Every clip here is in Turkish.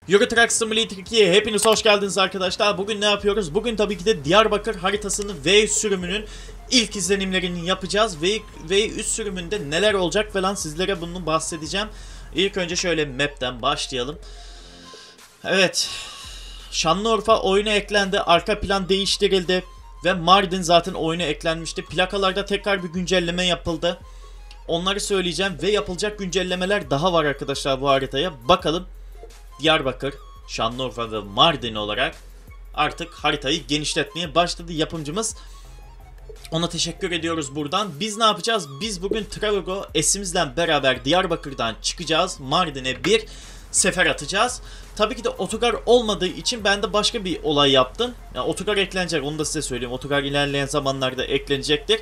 Euro Truck Simulator 2'ye hepiniz hoş geldiniz arkadaşlar. Bugün ne yapıyoruz? Bugün tabii ki de Diyarbakır haritasının V3 sürümünün ilk izlenimlerini yapacağız. V3 sürümünde neler olacak falan sizlere bunu bahsedeceğim. İlk önce şöyle map'ten başlayalım. Evet. Şanlıurfa oyuna eklendi. Arka plan değiştirildi. Ve Mardin zaten oyuna eklenmişti. Plakalarda tekrar bir güncelleme yapıldı. Onları söyleyeceğim ve yapılacak güncellemeler daha var arkadaşlar bu haritaya. Bakalım. Diyarbakır, Şanlıurfa ve Mardin olarak artık haritayı genişletmeye başladı yapımcımız. Ona teşekkür ediyoruz buradan. Biz ne yapacağız? Biz bugün Travigo S'imizle beraber Diyarbakır'dan çıkacağız. Mardin'e bir sefer atacağız. Tabii ki de otogar olmadığı için ben de başka bir olay yaptım. Yani otogar eklenecek, onu da size söyleyeyim. Otogar ilerleyen zamanlarda eklenecektir.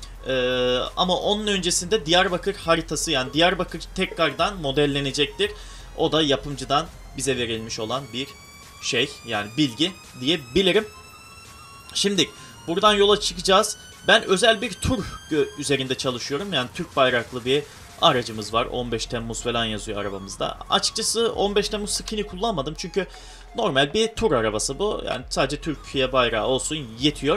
Ama onun öncesinde Diyarbakır haritası, yani Diyarbakır tekrardan modellenecektir. O da yapımcıdan bize verilmiş olan bir şey, yani bilgi diyebilirim. Şimdi buradan yola çıkacağız. Ben özel bir tur üzerinde çalışıyorum. Yani Türk bayraklı bir aracımız var. 15 Temmuz falan yazıyor arabamızda. Açıkçası 15 Temmuz skin'i kullanmadım. Çünkü normal bir tur arabası bu. Yani sadece Türkiye bayrağı olsun yetiyor.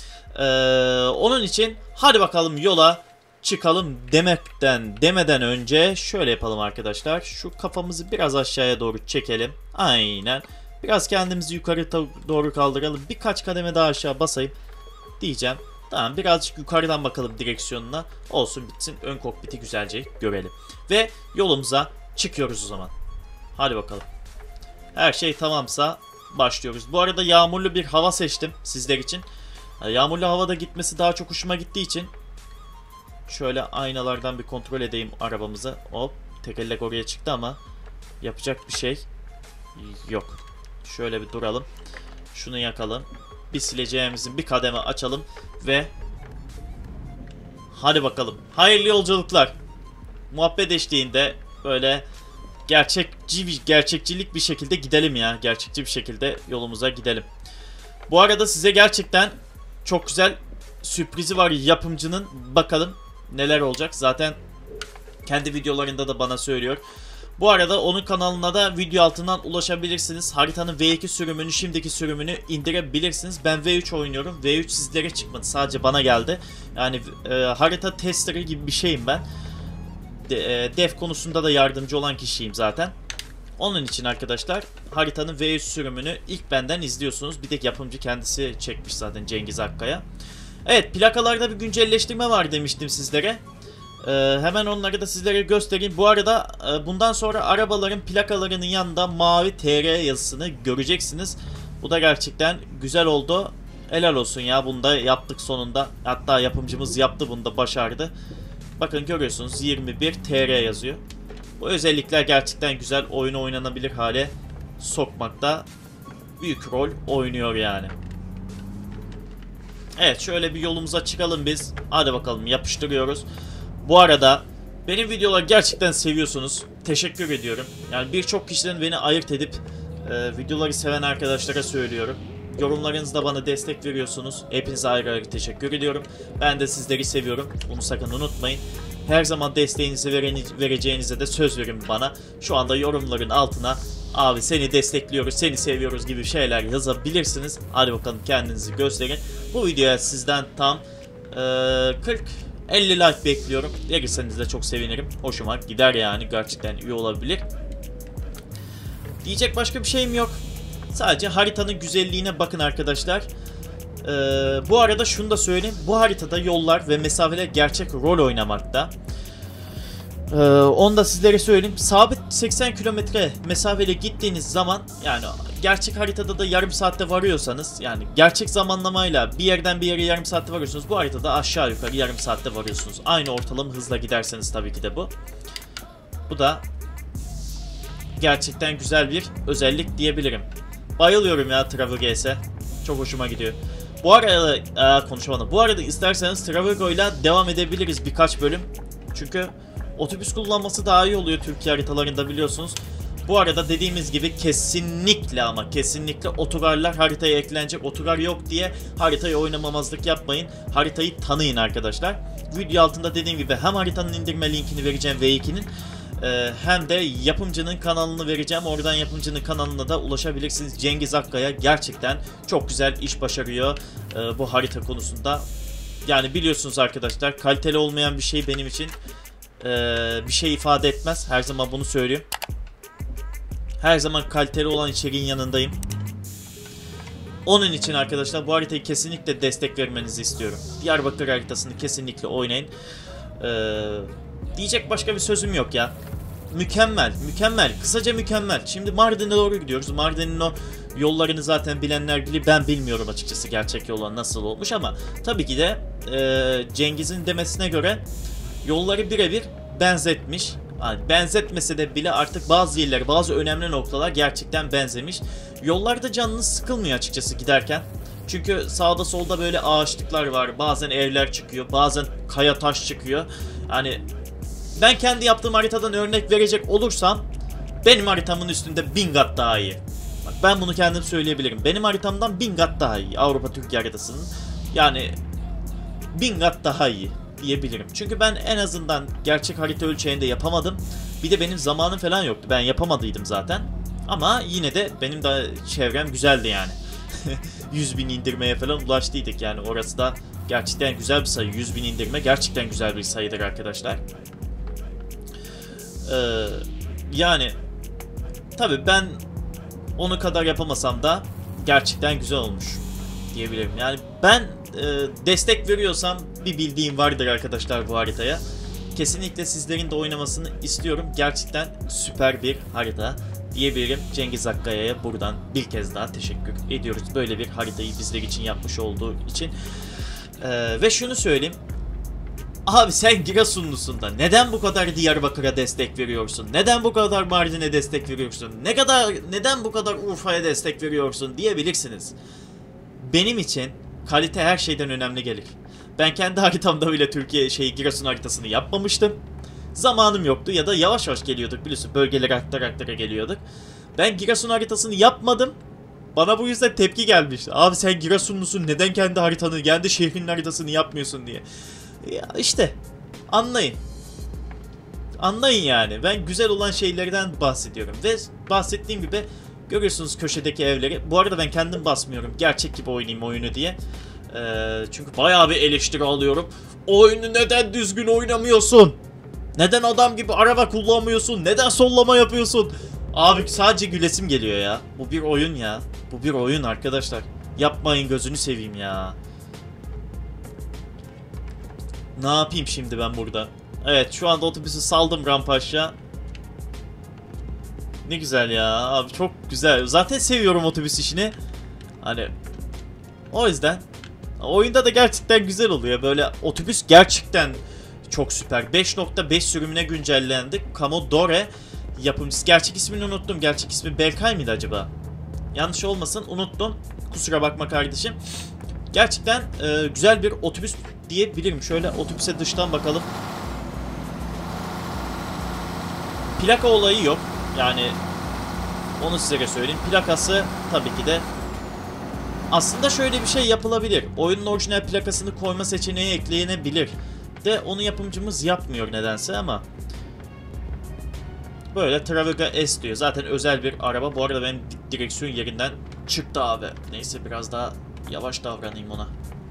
Onun için hadi bakalım yola çıkalım demeden önce şöyle yapalım arkadaşlar. Şu kafamızı biraz aşağıya doğru çekelim. Aynen. Biraz kendimizi yukarı doğru kaldıralım. Birkaç kademe daha aşağı basayım diyeceğim. Tamam, birazcık yukarıdan bakalım direksiyonuna. Olsun bitsin. Ön kokpiti güzelce görelim. Ve yolumuza çıkıyoruz o zaman. Hadi bakalım. Her şey tamamsa başlıyoruz. Bu arada yağmurlu bir hava seçtim sizler için. Yağmurlu havada gitmesi daha çok hoşuma gittiği için şöyle aynalardan bir kontrol edeyim arabamızı. Hop, tekerlek oraya çıktı ama yapacak bir şey yok. Şöyle bir duralım. Şunu yakalım. Bir sileceğimizin bir kademe açalım ve hadi bakalım. Hayırlı yolculuklar. Muhabbet eşliğinde böyle gerçekçilik bir şekilde gidelim ya. Gerçekçi bir şekilde yolumuza gidelim. Bu arada size gerçekten çok güzel sürprizi var yapımcının. Bakalım neler olacak. Zaten kendi videolarında da bana söylüyor. Bu arada onun kanalına da video altından ulaşabilirsiniz. Haritanın V2 sürümünü, şimdiki sürümünü indirebilirsiniz. Ben V3 oynuyorum. V3 sizlere çıkmadı. Sadece bana geldi. Yani harita testeri gibi bir şeyim ben. Dev konusunda da yardımcı olan kişiyim zaten. Onun için arkadaşlar haritanın V3 sürümünü ilk benden izliyorsunuz. Bir de yapımcı kendisi çekmiş zaten, Cengiz Akkaya. Evet, plakalarda bir güncelleştirme var demiştim sizlere. Hemen onları da sizlere göstereyim. Bu arada bundan sonra arabaların plakalarının yanında mavi TR yazısını göreceksiniz. Bu da gerçekten güzel oldu. Helal olsun ya, bunu da yaptık sonunda. Hatta yapımcımız yaptı, bunu da başardı. Bakın görüyorsunuz 21 TR yazıyor. Bu özellikler gerçekten güzel, oyunu oynanabilir hale sokmakta büyük rol oynuyor yani. Evet, şöyle bir yolumuza çıkalım biz. Hadi bakalım, yapıştırıyoruz. Bu arada benim videoları gerçekten seviyorsunuz. Teşekkür ediyorum. Yani birçok kişiden beni ayırt edip videoları seven arkadaşlara söylüyorum. Yorumlarınızda bana destek veriyorsunuz. Hepinize ayrı ayrı teşekkür ediyorum. Ben de sizleri seviyorum. Bunu sakın unutmayın. Her zaman desteğinizi vereceğinize de söz verin bana. Şu anda yorumların altına abi seni destekliyoruz, seni seviyoruz gibi şeyler yazabilirsiniz. Hadi bakalım, kendinizi gösterin. Bu videoya sizden tam 40-50 like bekliyorum. Verirseniz de çok sevinirim. Hoşuma gider yani. Gerçekten iyi olabilir. Diyecek başka bir şeyim yok. Sadece haritanın güzelliğine bakın arkadaşlar. Bu arada şunu da söyleyeyim. Bu haritada yollar ve mesafeler gerçek rol oynamakta. Onu da sizlere söyleyeyim. Sabit 80 kilometre mesafeyle gittiğiniz zaman, yani gerçek haritada da yarım saatte varıyorsanız, yani gerçek zamanlamayla bir yerden bir yere yarım saatte varıyorsunuz. Bu haritada aşağı yukarı yarım saatte varıyorsunuz. Aynı ortalama hızla giderseniz tabii ki de bu. Bu da gerçekten güzel bir özellik diyebilirim. Bayılıyorum ya Travigo S'e. Çok hoşuma gidiyor. Bu arada konuşamadım. Bu arada isterseniz Travigo ile devam edebiliriz birkaç bölüm. Çünkü otobüs kullanması daha iyi oluyor Türkiye haritalarında, biliyorsunuz. Bu arada dediğimiz gibi kesinlikle ama kesinlikle otogarlar haritaya eklenecek. Otogar yok diye haritayı oynamamazlık yapmayın. Haritayı tanıyın arkadaşlar. Video altında dediğim gibi hem haritanın indirme linkini vereceğim V2'nin hem de yapımcının kanalını vereceğim. Oradan yapımcının kanalına da ulaşabilirsiniz. Cengiz Akkaya gerçekten çok güzel iş başarıyor bu harita konusunda. Yani biliyorsunuz arkadaşlar, kaliteli olmayan bir şey benim için bir şey ifade etmez. Her zaman bunu söylüyorum. Her zaman kaliteli olan içeriğin yanındayım. Onun için arkadaşlar bu haritayı kesinlikle destek vermenizi istiyorum. Diyarbakır haritasını kesinlikle oynayın. Diyecek başka bir sözüm yok ya. Mükemmel, mükemmel. Kısaca mükemmel. Şimdi Mardin'e doğru gidiyoruz. Mardin'in o yollarını zaten bilenler bilir. Ben bilmiyorum açıkçası gerçek yollar nasıl olmuş ama tabii ki de Cengiz'in demesine göre yolları birebir benzetmiş. Yani benzetmese de bile artık bazı yerler, bazı önemli noktalar gerçekten benzemiş. Yollarda canınız sıkılmıyor açıkçası giderken. Çünkü sağda solda böyle ağaçlıklar var. Bazen evler çıkıyor, bazen kaya taş çıkıyor. Yani ben kendi yaptığım haritadan örnek verecek olursam benim haritamın üstünde 1000 kat daha iyi. Bak, ben bunu kendim söyleyebilirim. Benim haritamdan 1000 kat daha iyi. Avrupa Türkiye haritasının. Yani 1000 kat daha iyi diyebilirim. Çünkü ben en azından gerçek harita ölçeğinde yapamadım. Bir de benim zamanım falan yoktu. Ben yapamadıydım zaten. Ama yine de benim de çevrem güzeldi yani. 100.000 indirmeye falan ulaştıydık yani. Orası da gerçekten güzel bir sayı. 100.000 indirme gerçekten güzel bir sayıdır arkadaşlar. Yani tabii ben onu kadar yapamasam da gerçekten güzel olmuş diyebilirim. Yani ben destek veriyorsam bir bildiğim vardır arkadaşlar bu haritaya. Kesinlikle sizlerin de oynamasını istiyorum. Gerçekten süper bir harita diyebilirim. Cengiz Akkaya'ya buradan bir kez daha teşekkür ediyoruz. Böyle bir haritayı bizler için yapmış olduğu için. Ve şunu söyleyeyim. Abi sen Giresunlusun da neden bu kadar Diyarbakır'a destek veriyorsun? Neden bu kadar Mardin'e destek veriyorsun? Neden bu kadar Urfa'ya destek veriyorsun diyebilirsiniz. Benim için kalite her şeyden önemli gelir. Ben kendi haritamda bile Giresun haritasını yapmamıştım. Zamanım yoktu ya da yavaş yavaş geliyorduk biliyorsun. Bölgelere aktara geliyorduk. Ben Giresun haritasını yapmadım. Bana bu yüzden tepki gelmişti. Abi sen Giresunlusun, neden kendi haritanı, kendi şehrinin haritasını yapmıyorsun diye. Ya işte anlayın. Anlayın yani. Ben güzel olan şeylerden bahsediyorum. Ve bahsettiğim gibi görüyorsunuz köşedeki evleri. Bu arada ben kendim basmıyorum. Gerçek gibi oynayayım oyunu diye. Çünkü bayağı bir eleştiri alıyorum. Oyunu neden düzgün oynamıyorsun? Neden adam gibi araba kullanmıyorsun? Neden sollama yapıyorsun? Abi sadece gülesim geliyor ya. Bu bir oyun ya. Bu bir oyun arkadaşlar. Yapmayın, gözünü seveyim ya. Ne yapayım şimdi ben burada? Evet, şu anda otobüsü saldım rampaşa. Ne güzel ya. Abi çok güzel. Zaten seviyorum otobüs işini. Hani o yüzden oyunda da gerçekten güzel oluyor. Böyle otobüs gerçekten çok süper. 5.5 sürümüne güncellendi. Commodore yapımcısı. Gerçek ismini unuttum. Gerçek ismi Berkay mıydı acaba? Yanlış olmasın, unuttum. Kusura bakma kardeşim. Gerçekten güzel bir otobüs diyebilirim. Şöyle otobüse dıştan bakalım. Plaka olayı yok. Yani onu size söyleyeyim. Plakası tabii ki de aslında şöyle bir şey yapılabilir. Oyunun orijinal plakasını koyma seçeneği ekleyebilir. De onu yapımcımız yapmıyor nedense ama böyle Traviga S diyor. Zaten özel bir araba. Bu arada benim direksiyon yerinden çıktı abi. Neyse biraz daha yavaş davranayım ona.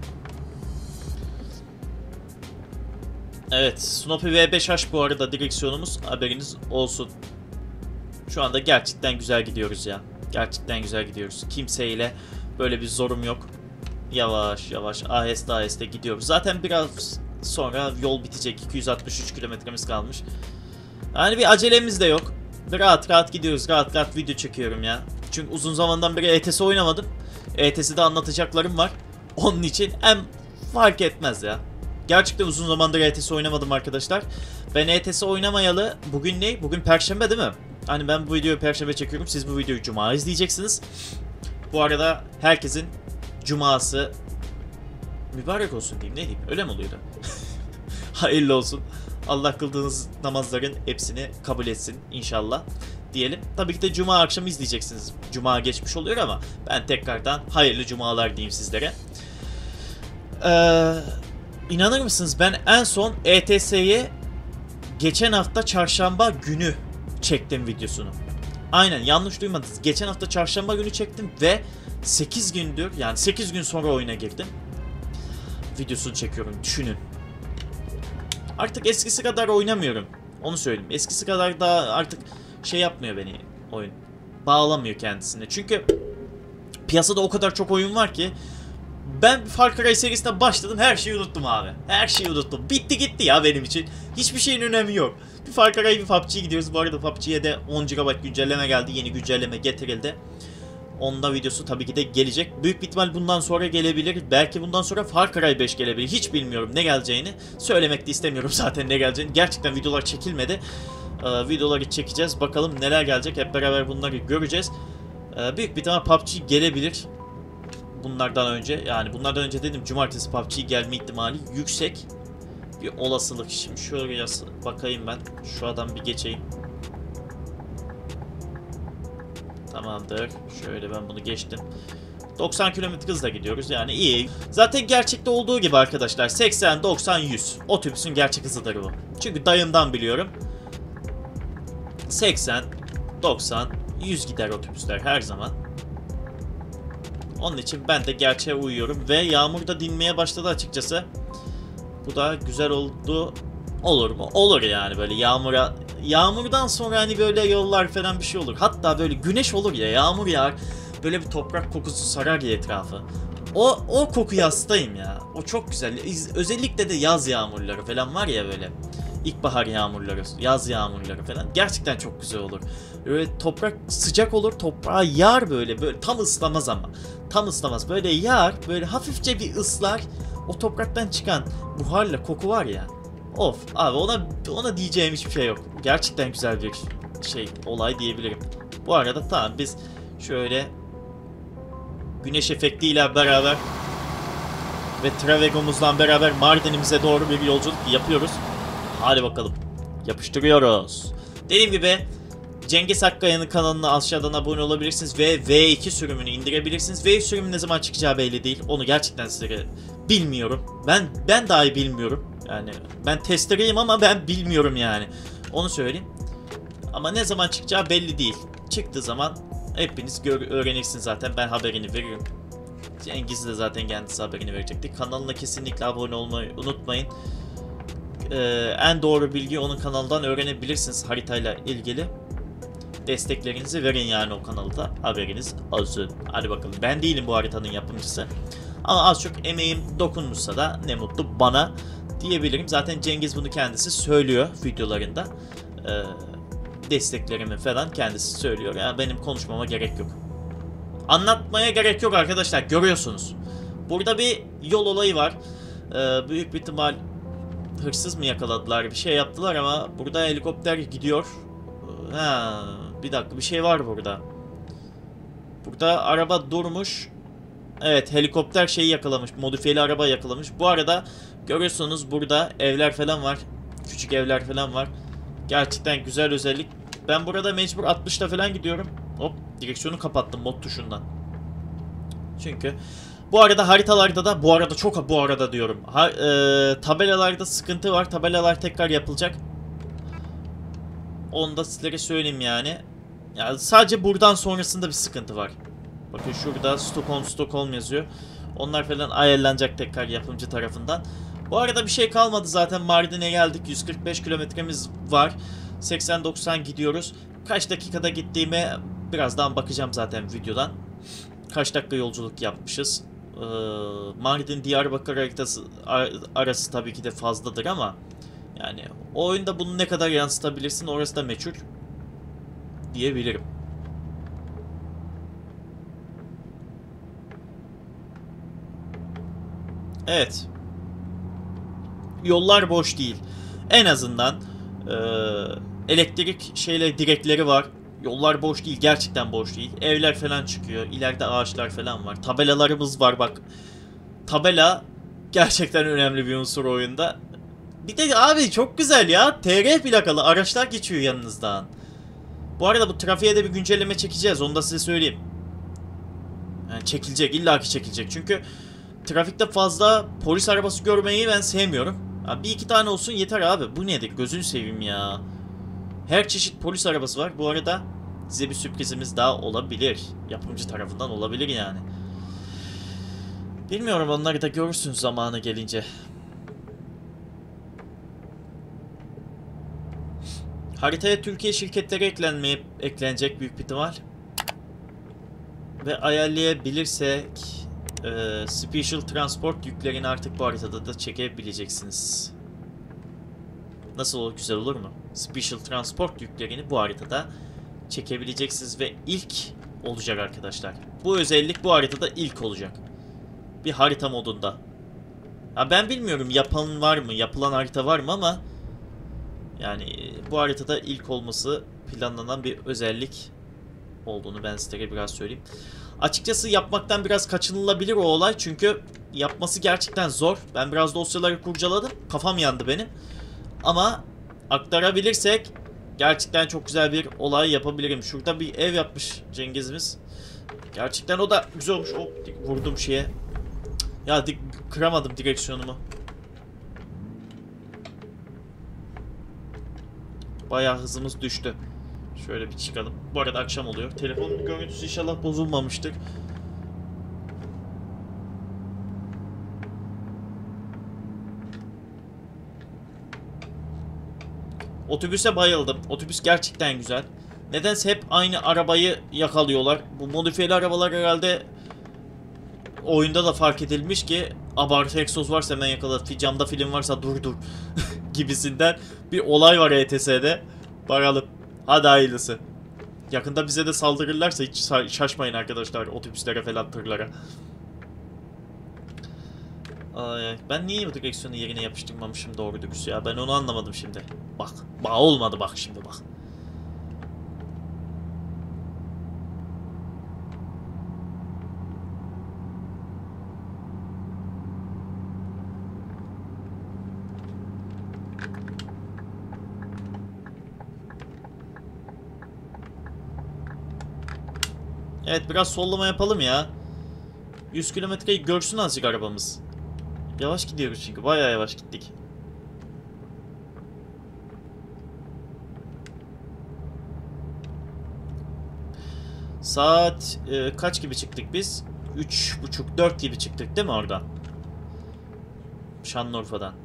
Evet, Snoopy V5H bu arada direksiyonumuz, haberiniz olsun. Şu anda gerçekten güzel gidiyoruz ya. Gerçekten güzel gidiyoruz. Kimseyle böyle bir zorum yok. Yavaş yavaş aheste aheste gidiyoruz. Zaten biraz sonra yol bitecek. 263 kilometremiz kalmış. Yani bir acelemiz de yok. Rahat rahat gidiyoruz. Rahat rahat video çekiyorum ya. Çünkü uzun zamandan beri ETS oynamadım. ETS'de anlatacaklarım var. Onun için hem fark etmez ya. Gerçekten uzun zamandır ETS oynamadım arkadaşlar. Ben ETS oynamayalı bugün ne? Bugün Perşembe değil mi? Hani ben bu videoyu Perşembe çekiyorum. Siz bu videoyu Cuma izleyeceksiniz. Bu arada herkesin Cuması mübarek olsun diyeyim. Ne diyeyim? Öyle mi oluyordu? Hayırlı olsun. Allah kıldığınız namazların hepsini kabul etsin inşallah diyelim. Tabii ki de Cuma akşamı izleyeceksiniz. Cuma geçmiş oluyor ama ben tekrardan hayırlı Cumalar diyeyim sizlere. İnanır mısınız, ben en son ETS'ye geçen hafta çarşamba günü çektim videosunu. Aynen, yanlış duymadınız. Geçen hafta çarşamba günü çektim ve 8 gündür, yani 8 gün sonra oyuna girdim. Videosunu çekiyorum, düşünün. Artık eskisi kadar oynamıyorum. Onu söyleyeyim. Eskisi kadar da artık şey yapmıyor beni oyun. Bağlamıyor kendisine. Çünkü piyasada o kadar çok oyun var ki ben Far Cry serisine başladım, her şeyi unuttum abi. Her şeyi unuttum. Bitti gitti ya benim için. Hiçbir şeyin önemi yok. Bir Far Cry, bir PUBG'ye gidiyoruz. Bu arada PUBG'ye de 10 GB güncelleme geldi. Yeni güncelleme getirildi. Onda videosu tabii ki de gelecek. Büyük bir ihtimal bundan sonra gelebilir. Belki bundan sonra Far Cry 5 gelebilir. Hiç bilmiyorum ne geleceğini. Söylemek de istemiyorum zaten ne geleceğini. Gerçekten videolar çekilmedi. Videoları çekeceğiz. Bakalım neler gelecek. Hep beraber bunları göreceğiz. Büyük bir ihtimal PUBG gelebilir. Bunlardan önce. Yani bunlardan önce dedim, cumartesi PUBG gelme ihtimali yüksek. Bir olasılık. Şimdi şöyle bakayım ben. Şu adam bir geçeyim. Tamamdır. Şöyle ben bunu geçtim. 90 km hızla gidiyoruz, yani iyi. Zaten gerçekte olduğu gibi arkadaşlar, 80, 90, 100. Otobüsün gerçek hızıdır bu. Çünkü dayımdan biliyorum. 80, 90, 100 gider otobüsler her zaman. Onun için ben de gerçeğe uyuyorum ve yağmur da dinmeye başladı açıkçası. Bu da güzel oldu. Olur mu? Olur yani, böyle yağmurdan sonra hani böyle yollar falan bir şey olur. Hatta böyle güneş olur ya, yağmur yağar. Böyle bir toprak kokusu sarar ya etrafı. O kokuya hastayım ya. O çok güzel. Özellikle de yaz yağmurları falan var ya böyle. İlkbahar yağmurları, yaz yağmurları falan. Gerçekten çok güzel olur. Böyle toprak sıcak olur, toprağa yağar böyle tam ıslamaz ama. Tam ıslamaz. Böyle yağar, böyle hafifçe bir ıslar. O topraktan çıkan buharla koku var ya. Of abi, ona diyeceğim hiçbir şey yok. Gerçekten güzel bir olay diyebilirim. Bu arada tamam, biz şöyle güneş efektiyle beraber ve Travegomuzla beraber Mardin'imize doğru bir yolculuk yapıyoruz. Hadi bakalım. Yapıştırıyoruz. Dediğim gibi Cengiz Akkaya'nın kanalına aşağıdan abone olabilirsiniz ve V2 sürümünü indirebilirsiniz. V2 sürümü ne zaman çıkacağı belli değil. Onu gerçekten size bilmiyorum. Ben dahi bilmiyorum. Yani ben testereyim ama ben bilmiyorum yani. Onu söyleyeyim. Ama ne zaman çıkacağı belli değil. Çıktığı zaman hepiniz öğrenirsiniz zaten. Ben haberini veririm. Cengiz de zaten kendisi haberini verecekti. Kanalına kesinlikle abone olmayı unutmayın. En doğru bilgiyi onun kanalından öğrenebilirsiniz haritayla ilgili. Desteklerinizi verin yani o kanalda. Haberiniz olsun. Hadi bakalım. Ben değilim bu haritanın yapımcısı. Ama az çok emeğim dokunmuşsa da ne mutlu bana diyebilirim. Zaten Cengiz bunu kendisi söylüyor videolarında. Desteklerimi falan kendisi söylüyor. Yani benim konuşmama gerek yok. Anlatmaya gerek yok arkadaşlar. Görüyorsunuz. Burada bir yol olayı var. Büyük bir ihtimal hırsız mı yakaladılar, bir şey yaptılar ama burada helikopter gidiyor. Bir dakika, bir şey var burada. Burada araba durmuş. Evet, helikopter şeyi yakalamış, modifiyeli araba yakalamış. Bu arada görüyorsunuz burada evler falan var. Küçük evler falan var. Gerçekten güzel özellik. Ben burada mecbur 60'ta falan gidiyorum. Hop, direksiyonu kapattım mod tuşundan. Çünkü bu arada haritalarda da, bu arada diyorum. Tabelalarda sıkıntı var. Tabelalar tekrar yapılacak. Onu da sizlere söyleyeyim yani. Yani sadece buradan sonrasında bir sıkıntı var. Bakın şurada Stockholm yazıyor. Onlar falan ayarlanacak tekrar yapımcı tarafından. Bu arada bir şey kalmadı zaten. Mardin'e geldik. 145 kilometremiz var. 80-90 gidiyoruz. Kaç dakikada gittiğime birazdan bakacağım zaten videodan. Kaç dakika yolculuk yapmışız. Mardin-Diyarbakır arası tabii ki de fazladır ama yani o oyunda bunu ne kadar yansıtabilirsin orası da meçhul diyebilirim. Evet. Yollar boş değil. En azından elektrik direkleri var. Yollar boş değil. Gerçekten boş değil. Evler falan çıkıyor. İleride ağaçlar falan var. Tabelalarımız var bak. Tabela gerçekten önemli bir unsur oyunda. Bir de abi çok güzel ya. TR plakalı araçlar geçiyor yanınızdan. Bu arada bu trafiğe de bir güncelleme çekeceğiz. Onu da size söyleyeyim. Yani çekilecek. İllaki çekilecek. Çünkü trafikte fazla polis arabası görmeyi ben sevmiyorum. Ha, bir iki tane olsun yeter abi. Bu nedir? Gözünü seveyim ya. Her çeşit polis arabası var. Bu arada size bir sürprizimiz daha olabilir. Yapımcı tarafından olabilir yani. Bilmiyorum, onları da görürsün zamanı gelince. Haritaya Türkiye şirketleri eklenecek büyük bir ihtimal. Ve ayarlayabilirsek Special Transport yüklerini artık bu haritada da çekebileceksiniz. Nasıl olur? Güzel olur mu? Special Transport yüklerini bu haritada çekebileceksiniz ve ilk olacak arkadaşlar. Bu özellik bu haritada ilk olacak. Bir harita modunda. Ha, ben bilmiyorum yapan var mı, yapılan harita var mı ama yani bu haritada ilk olması planlanan bir özellik olduğunu ben size biraz söyleyeyim. Açıkçası yapmaktan biraz kaçınılabilir o olay çünkü yapması gerçekten zor. Ben biraz dosyaları kurcaladım. Kafam yandı benim. Ama aktarabilirsek gerçekten çok güzel bir olay yapabilirim. Şurada bir ev yapmış Cengiz'imiz. Gerçekten o da güzel olmuş. Hop, vurdum şeye. Ya kıramadım direksiyonumu. Bayağı hızımız düştü. Şöyle bir çıkalım. Bu arada akşam oluyor. Telefonun görüntüsü inşallah bozulmamıştır. Otobüse bayıldım. Otobüs gerçekten güzel. Nedense hep aynı arabayı yakalıyorlar. Bu modifiyeli arabalar herhalde oyunda da fark edilmiş ki abartı egzoz varsa hemen yakala. Camda film varsa dur gibisinden bir olay var ETS'de. Bakalım. Hadi hayırlısı. Yakında bize de saldırırlarsa hiç şaşmayın arkadaşlar otobüslere falan, tırlara. Ay, ben niye bu direksiyonu yerine yapıştırmamışım doğru dürüst ya, ben onu anlamadım şimdi. Bak olmadı bak şimdi bak. Evet, biraz sollama yapalım ya. 100 kilometreyi görsün azıcık arabamız. Yavaş gidiyoruz çünkü bayağı yavaş gittik. Saat kaç gibi çıktık biz? 3.30-4 gibi çıktık değil mi oradan? Şanlıurfa'dan.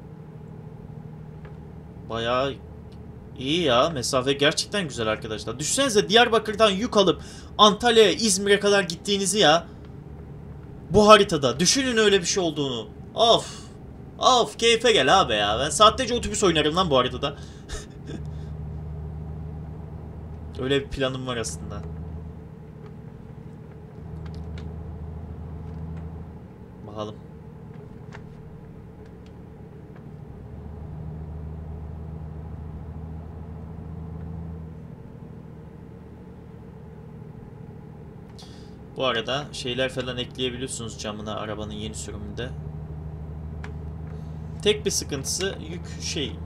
Bayağı iyi ya. Mesafe gerçekten güzel arkadaşlar. Düşünsenize Diyarbakır'dan yük alıp Antalya'ya, İzmir'e kadar gittiğinizi ya. Bu haritada. Düşünün öyle bir şey olduğunu. Of. Of, keyfe gel abi ya. Ben saatlerce otobüs oynarım lan bu haritada. Öyle bir planım var aslında. Bakalım. Bu arada şeyler falan ekleyebiliyorsunuz camına arabanın yeni sürümünde. Tek bir sıkıntısı yük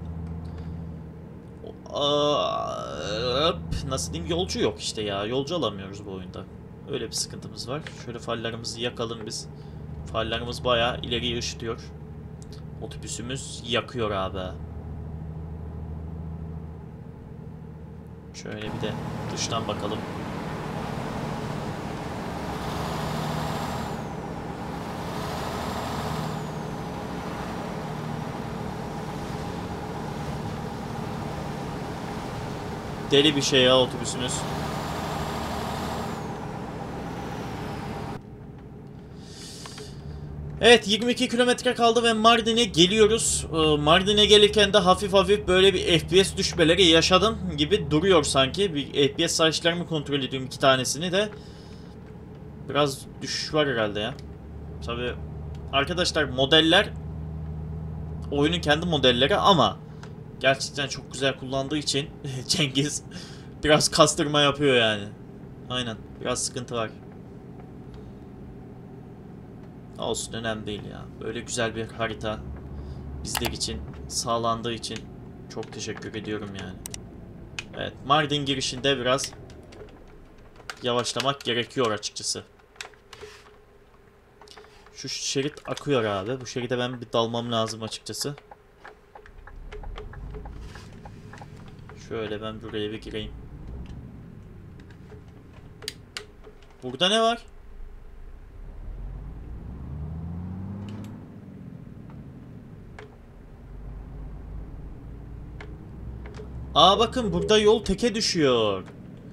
nasıl diyeyim, yolcu yok işte ya. Yolcu alamıyoruz bu oyunda. Öyle bir sıkıntımız var. Şöyle farlarımızı yakalım biz. Farlarımız bayağı ileriye ışıtıyor. Otobüsümüz yakıyor abi. Şöyle bir de dıştan bakalım. Deli bir şey ya otobüsümüz. Evet, 22 kilometre kaldı ve Mardin'e geliyoruz. Mardin'e gelirken de hafif hafif böyle bir FPS düşmeleri yaşadım gibi duruyor sanki. Bir FPS sayışlarımı kontrol ediyorum, iki tanesini de. Biraz düşüş var herhalde ya. Tabii arkadaşlar, modeller oyunun kendi modelleri ama gerçekten çok güzel kullandığı için Cengiz biraz kastırma yapıyor yani. Aynen, biraz sıkıntı var. Olsun, önemli değil ya. Böyle güzel bir harita bizler için sağlandığı için çok teşekkür ediyorum yani. Evet, Mardin girişinde biraz yavaşlamak gerekiyor açıkçası. Şu şerit akıyor abi. Bu şeride ben bir dalmam lazım açıkçası. Şöyle ben buraya bir gireyim. Burada ne var? Aa bakın burada yol teke düşüyor.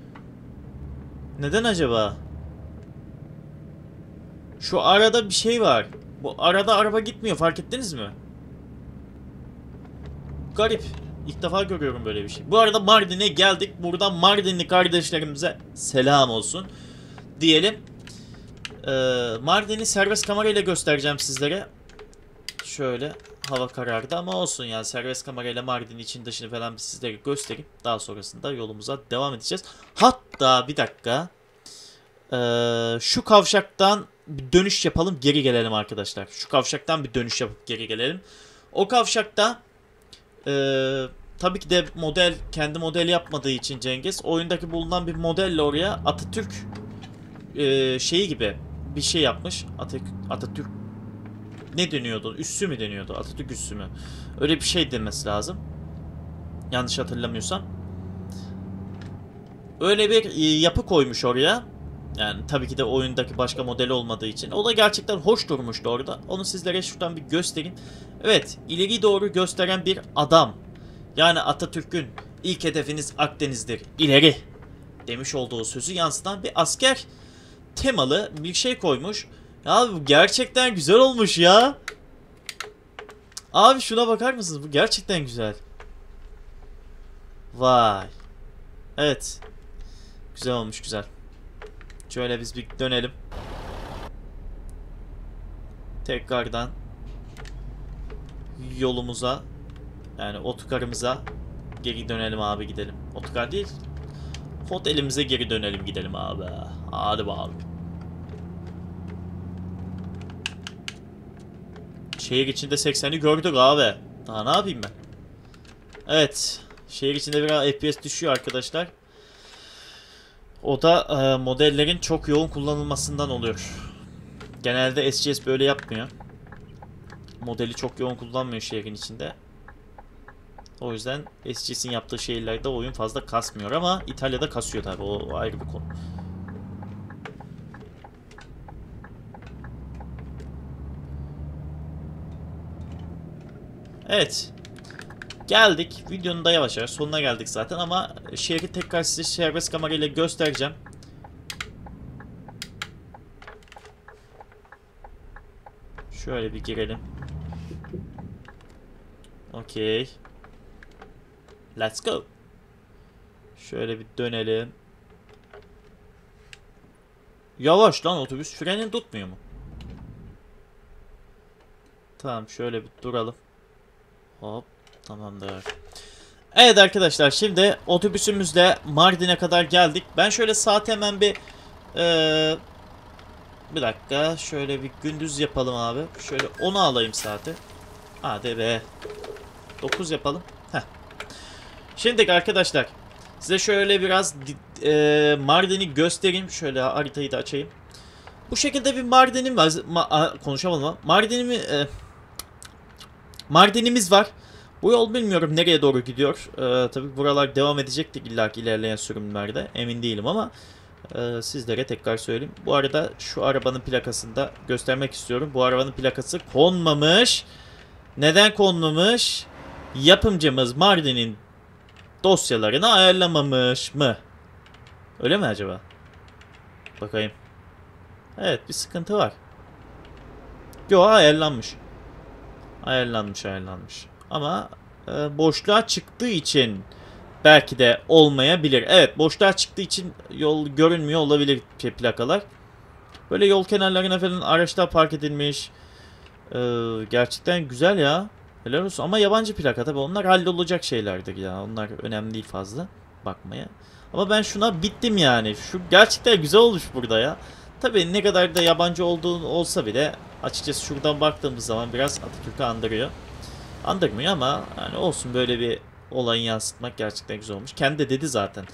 Neden acaba? Şu arada bir şey var. Bu arada araba gitmiyor, fark ettiniz mi? Garip. İlk defa görüyorum böyle bir şey. Bu arada Mardin'e geldik. Buradan Mardinli kardeşlerimize selam olsun diyelim. Mardin'i serbest kamerayla göstereceğim sizlere. Şöyle hava karardı ama olsun yani, serbest kamerayla Mardin için dışını falan sizlere göstereyim. Daha sonrasında yolumuza devam edeceğiz. Hatta bir dakika. Şu kavşaktan bir dönüş yapalım, geri gelelim arkadaşlar. Şu kavşaktan bir dönüş yapıp geri gelelim. O kavşakta tabii ki de kendi model yapmadığı için Cengiz, oyundaki bulunan bir modelle oraya Atatürk şeyi gibi bir şey yapmış. Atatürk ne deniyordu? Üssü mü deniyordu? Atatürk üssü mü? Öyle bir şey demesi lazım. Yanlış hatırlamıyorsam. Öyle bir yapı koymuş oraya. Yani tabii ki de oyundaki başka modeli olmadığı için. O da gerçekten hoş durmuştu orada. Onu sizlere şuradan bir göstereyim. Evet, ileri doğru gösteren bir adam. Yani Atatürk'ün ilk hedefiniz Akdeniz'dir, İleri demiş olduğu sözü yansıtan bir asker temalı bir şey koymuş. Ya bu gerçekten güzel olmuş ya. Abi şuna bakar mısınız? Bu gerçekten güzel. Vay. Evet. Güzel olmuş, güzel. Şöyle biz bir dönelim. Tekrardan yolumuza, yani otogarımıza geri dönelim abi, gidelim. Otogar değil, otelimize geri dönelim, gidelim abi. Hadi be abi. Şehir içinde 80'i gördük abi. Daha ne yapayım ben? Evet. Şehir içinde biraz FPS düşüyor arkadaşlar. O da modellerin çok yoğun kullanılmasından oluyor. Genelde SCS böyle yapmıyor. Modeli çok yoğun kullanmıyor şehrin içinde. O yüzden SCS'in yaptığı şehirlerde oyun fazla kasmıyor ama İtalya'da kasıyor tabi. O ayrı bir konu. Evet. Geldik. Videonun da yavaş yavaş sonuna geldik zaten ama şehri tekrar size serbest kamerayla göstereceğim. Şöyle bir girelim. Okey. Let's go. Şöyle bir dönelim. Yavaş lan, otobüs freni tutmuyor mu? Tamam, şöyle bir duralım. Hop, tamamdır. Evet arkadaşlar, şimdi otobüsümüzle Mardin'e kadar geldik. Ben şöyle saat hemen bir dakika, şöyle bir gündüz yapalım abi. Şöyle 10'u alayım saati. Hadi be. 9 yapalım. Heh. Şimdi arkadaşlar, size şöyle biraz Mardin'i göstereyim. Şöyle haritayı da açayım. Bu şekilde bir konuşamadım ama Mardin'imiz var. Bu yol bilmiyorum nereye doğru gidiyor. Tabii buralar devam edecektir illaki ilerleyen sürümlerde. Emin değilim ama sizlere tekrar söyleyeyim. Bu arada şu arabanın plakasını da göstermek istiyorum. Bu arabanın plakası konmamış. Neden konmamış? Yapımcımız Mardin'in dosyalarını ayarlamamış mı? Öyle mi acaba? Bakayım. Evet, bir sıkıntı var. Yo, ayarlanmış. Ayarlanmış. Ama boşluğa çıktığı için belki de olmayabilir. Evet, boşluğa çıktığı için yol görünmüyor olabilir plakalar. Böyle yol kenarlarına falan araçlar park edilmiş. Gerçekten güzel ya. Helal olsun. Ama yabancı plaka tabi, onlar hallolacak şeylerdir ya. Onlar önemli değil fazla bakmaya. Ama ben şuna bittim yani. Şu gerçekten güzel olmuş burada ya. Tabi ne kadar da yabancı olduğu olsa bile açıkçası şuradan baktığımız zaman biraz Atatürk'ü andırıyor. Andırmıyor ama yani olsun, böyle bir olayı yansıtmak gerçekten güzel olmuş. Kendi de dedi zaten.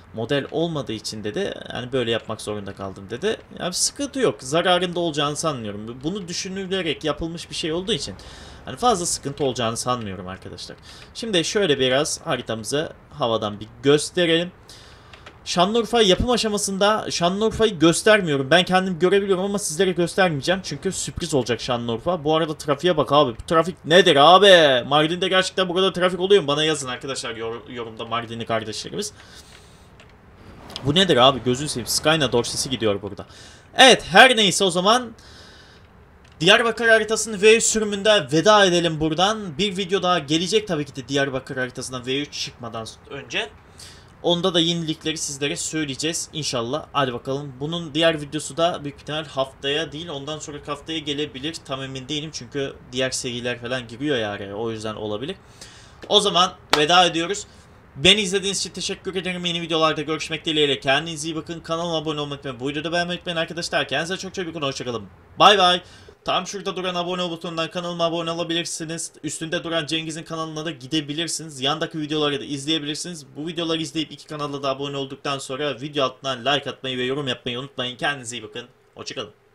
model olmadığı için dedi yani böyle yapmak zorunda kaldım dedi. Yani sıkıntı yok. Zararında olacağını sanmıyorum. Bunu düşünülerek yapılmış bir şey olduğu için hani fazla sıkıntı olacağını sanmıyorum arkadaşlar. Şimdi şöyle biraz haritamızı havadan bir gösterelim. Şanlıurfa yapım aşamasında Şanlıurfa'yı göstermiyorum. Ben kendim görebiliyorum ama sizlere göstermeyeceğim. Çünkü sürpriz olacak Şanlıurfa. Bu arada trafiğe bak abi. Bu trafik nedir abi? Mardin'de gerçekten bu kadar trafik oluyor mu? Bana yazın arkadaşlar yorumda Mardinli kardeşlerimiz. Bu nedir abi? Gözünü seveyim. Skyna dorsesi gidiyor burada. Evet her neyse o zaman Diyarbakır haritasının V3 sürümünde veda edelim buradan. Bir video daha gelecek tabii ki de Diyarbakır haritasından V3 çıkmadan önce. Onda da yenilikleri sizlere söyleyeceğiz inşallah. Hadi bakalım. Bunun diğer videosu da büyük ihtimal haftaya değil ondan sonraki haftaya gelebilir. Tam emin değilim çünkü diğer seriler falan giriyor ya araya. O yüzden olabilir. O zaman veda ediyoruz. Beni izlediğiniz için teşekkür ederim. Yeni videolarda görüşmek dileğiyle. Kendinize iyi bakın. Kanalıma abone olmayı unutmayın. Bu videoda beğenmeyi unutmayın arkadaşlar. Kendinize çok çok iyi bakın. Hoşçakalın. Bay bay. Tam şurada duran abone ol butonundan kanalıma abone olabilirsiniz. Üstünde duran Cengiz'in kanalına da gidebilirsiniz. Yandaki videoları da izleyebilirsiniz. Bu videoları izleyip iki kanala da abone olduktan sonra video altından like atmayı ve yorum yapmayı unutmayın. Kendinize iyi bakın. Hoşçakalın.